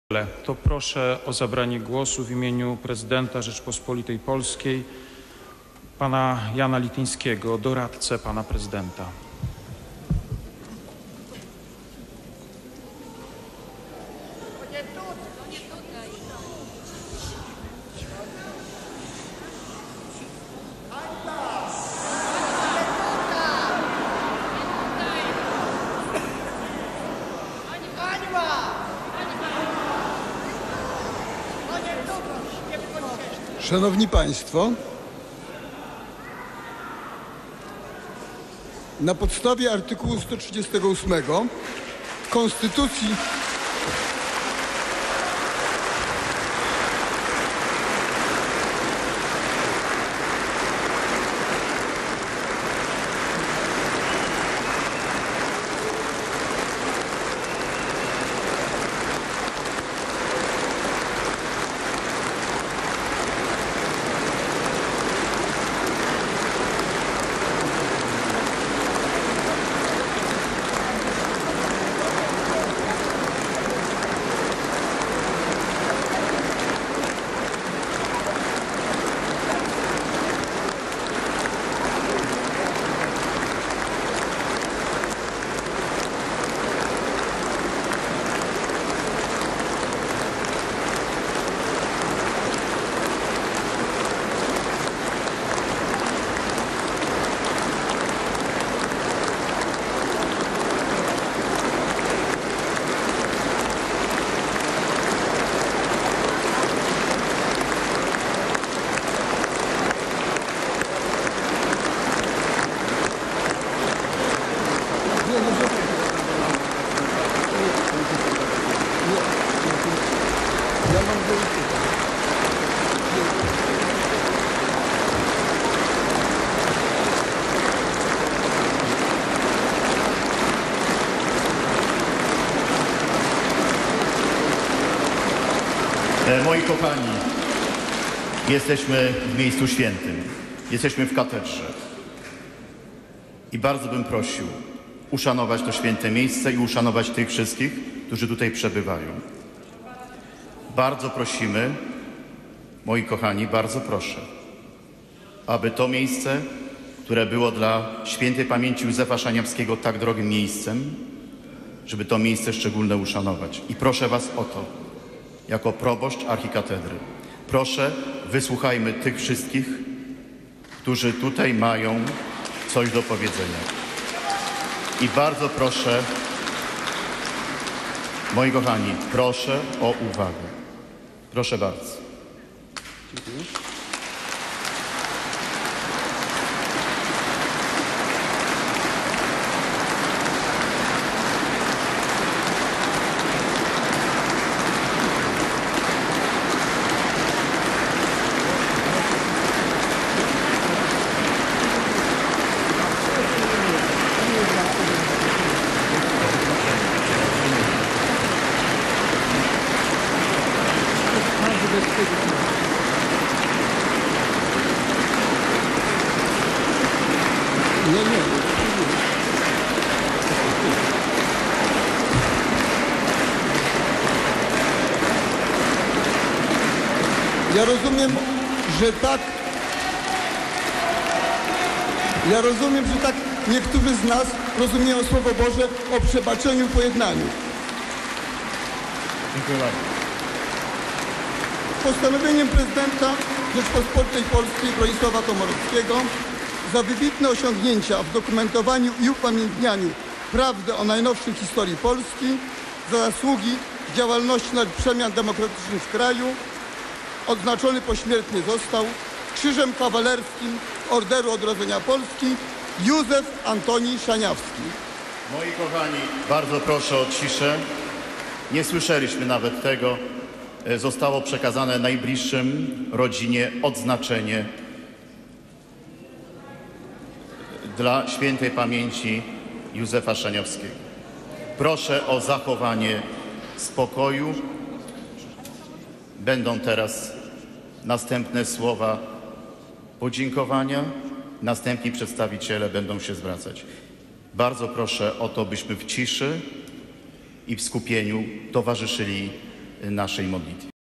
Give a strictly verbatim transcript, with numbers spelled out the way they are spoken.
To proszę o zabranie głosu w imieniu prezydenta Rzeczpospolitej Polskiej pana Jana Lityńskiego, doradcę pana prezydenta. Szanowni Państwo, na podstawie artykułu sto trzydziestego ósmego Konstytucji Moi kochani, jesteśmy w miejscu świętym, jesteśmy w katedrze i bardzo bym prosił uszanować to święte miejsce i uszanować tych wszystkich, którzy tutaj przebywają. Bardzo prosimy, moi kochani, bardzo proszę, aby to miejsce, które było dla świętej pamięci Józefa Szaniawskiego tak drogim miejscem, żeby to miejsce szczególne uszanować. I proszę was o to, jako proboszcz archikatedry. Proszę, wysłuchajmy tych wszystkich, którzy tutaj mają coś do powiedzenia. I bardzo proszę, moi kochani, proszę o uwagę. Proszę bardzo. Dziękuję. Nie, nie. Ja rozumiem, że tak. Ja rozumiem, że tak niektórzy z nas rozumieją Słowo Boże o przebaczeniu i pojednaniu. Dziękuję bardzo. Postanowieniem prezydenta Rzeczpospolitej Polskiej Bronisława Komorowskiego za wybitne osiągnięcia w dokumentowaniu i upamiętnianiu prawdy o najnowszej historii Polski, za zasługi w działalności na rzecz przemian demokratycznych w kraju, odznaczony pośmiertnie został Krzyżem Kawalerskim Orderu Odrodzenia Polski Józef Antoni Szaniawski. Moi kochani, bardzo proszę o ciszę. Nie słyszeliśmy nawet tego. Zostało przekazane najbliższym rodzinie odznaczenie dla świętej pamięci Józefa Szaniawskiego. Proszę o zachowanie spokoju. Będą teraz następne słowa podziękowania. Następni przedstawiciele będą się zwracać. Bardzo proszę o to, byśmy w ciszy i w skupieniu towarzyszyli naszej modlitwie.